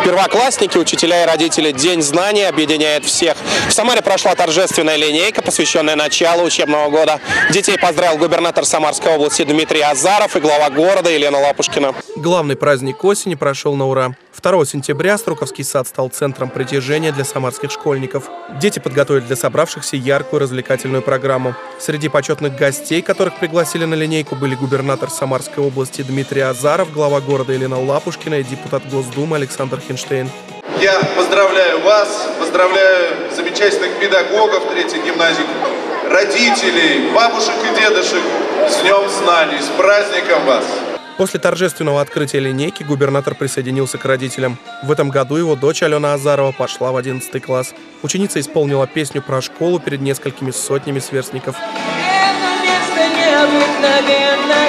Первоклассники, учителя и родители. День знаний объединяет всех. В Самаре прошла торжественная линейка, посвященная началу учебного года. Детей поздравил губернатор Самарской области Дмитрий Азаров и глава города Елена Лапушкина. Главный праздник осени прошел на ура. 2 сентября Струковский сад стал центром притяжения для самарских школьников. Дети подготовили для собравшихся яркую развлекательную программу. Среди почетных гостей, которых пригласили на линейку, были губернатор Самарской области Дмитрий Азаров, глава города Елена Лапушкина и депутат Госдумы Александр Хинштейн. Я поздравляю вас, поздравляю замечательных педагогов 3-й гимназии, родителей, бабушек и дедушек с Днем знаний, с праздником вас! После торжественного открытия линейки губернатор присоединился к родителям. В этом году его дочь Алена Азарова пошла в 11 класс. Ученица исполнила песню про школу перед несколькими сотнями сверстников. Это место необыкновенное,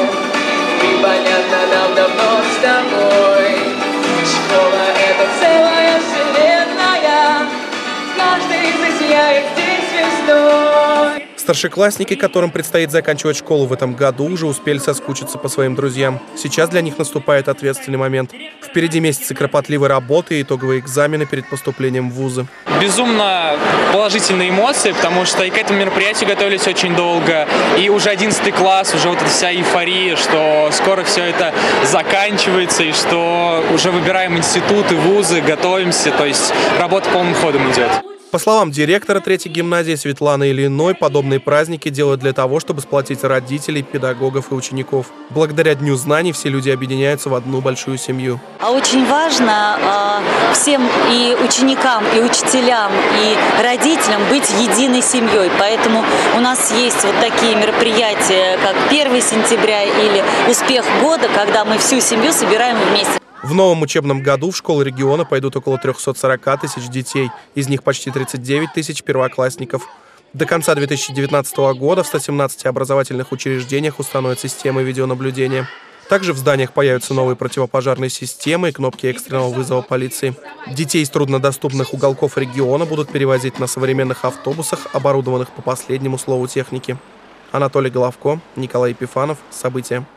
непонятно нам давно с тобой. Школа — это целая вселенная, каждый засияет здесь звездой. Старшеклассники, которым предстоит заканчивать школу в этом году, уже успели соскучиться по своим друзьям. Сейчас для них наступает ответственный момент. Впереди месяцы кропотливой работы и итоговые экзамены перед поступлением в вузы. Безумно положительные эмоции, потому что и к этому мероприятию готовились очень долго. И уже 11 класс, уже вот эта вся эйфория, что скоро все это заканчивается, и что уже выбираем институты, вузы, готовимся, то есть работа полным ходом идет. По словам директора 3-й гимназии Светланы Ильиной, подобные праздники делают для того, чтобы сплотить родителей, педагогов и учеников. Благодаря Дню знаний все люди объединяются в одну большую семью. А очень важно всем и ученикам, и учителям, и родителям быть единой семьей. Поэтому у нас есть вот такие мероприятия, как 1 сентября или «Успех года», когда мы всю семью собираем вместе. В новом учебном году в школы региона пойдут около 340 тысяч детей, из них почти 39 тысяч первоклассников. До конца 2019 года в 117 образовательных учреждениях установят системы видеонаблюдения. Также в зданиях появятся новые противопожарные системы и кнопки экстренного вызова полиции. Детей из труднодоступных уголков региона будут перевозить на современных автобусах, оборудованных по последнему слову техники. Анатолий Головко, Николай Епифанов. События.